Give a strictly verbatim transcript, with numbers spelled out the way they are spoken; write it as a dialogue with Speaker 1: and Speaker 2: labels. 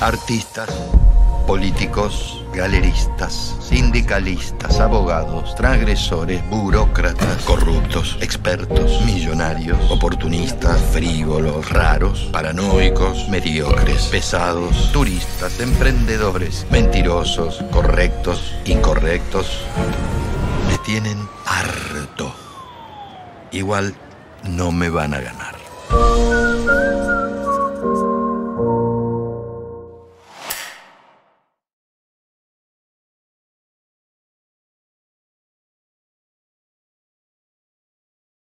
Speaker 1: Artistas, políticos, galeristas, sindicalistas, abogados, transgresores, burócratas, corruptos, expertos, millonarios, oportunistas, frívolos, raros, paranoicos, mediocres, pesados, turistas, emprendedores, mentirosos, correctos, incorrectos. Me tienen harto. Igual no me van a ganar.